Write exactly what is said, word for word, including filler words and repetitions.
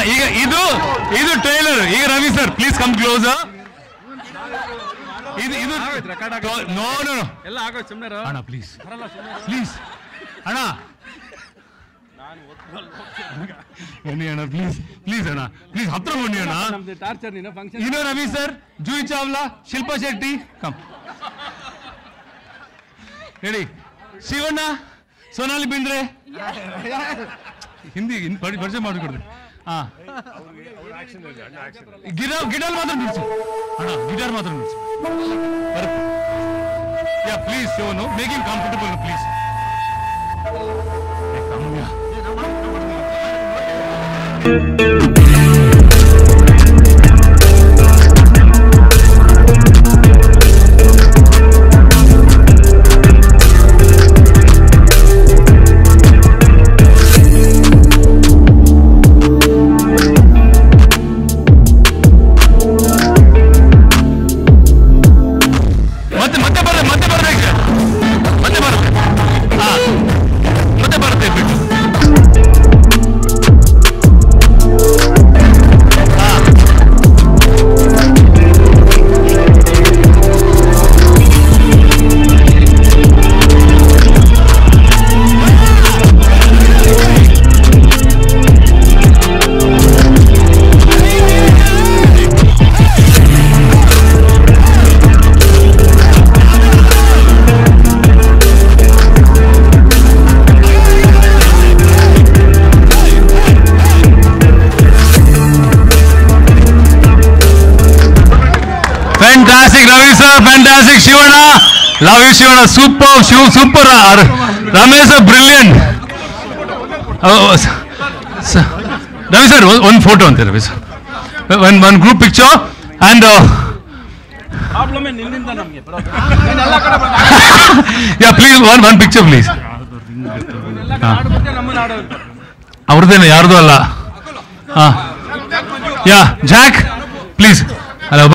ಈಗ ಇದು ಇದು ಟ್ರೈಲರ್. ಈಗ Ravi sir please come close. ಇದು ಇದು ನೋ ನೋ ಎಲ್ಲ ಆಗೋ ಸುಮ್ಮನೆ ಅಣ್ಣ ಪ್ಲೀಸ್ ಪ್ಲೀಸ್ ಅಣ್ಣ ಬನ್ನಿ ಅಣ್ಣ ಪ್ಲೀಸ್ ಪ್ಲೀಸ್ ಅಣ್ಣ ಪ್ಲೀಸ್ ಹತ್ರ ಬನ್ನಿ ಅಣ್ಣ. ಇನ್ನು ರವಿ ಸರ್, ಜೂಹಿ ಚಾವ್ಲಾ, ಶಿಲ್ಪಾ ಶೆಟ್ಟಿ ಕಮ್ ಹೇಳಿ. ಶಿವಣ್ಣ, ಸೋನಾಲಿ ಬಿಂದ್ರೆ ಹಿಂದಿ ಪರಿಚಯ ಮಾಡಿಕೊಡ್ರಿ. ಹಾ ಗಿಟಾರ್ ಗಿಟಾರ್ ಮಾತ್ರ ನಿಲ್ಸಿ ಅಣ್ಣ, ಗಿಟಾರ್ ಮಾತ್ರ ನಿಲ್ಸಿ. ಯಾ ಪ್ಲೀಸ್ ಶಿವನು, making comfortable please. Fantastic, Ravi sir. Fantastic, Shivanna. Love you, Shivanna. Super, super. Ramesh sir, brilliant. Oh, sir. Ravi sir, one photo on there, Ravi sir. One, one group picture and. Uh, yeah, please one, one picture, please. ಅವ್ರದ್ದೇನೆ ಯಾರ್ದು ಅಲ್ಲ. ಹಾ ಯಾ Jack please.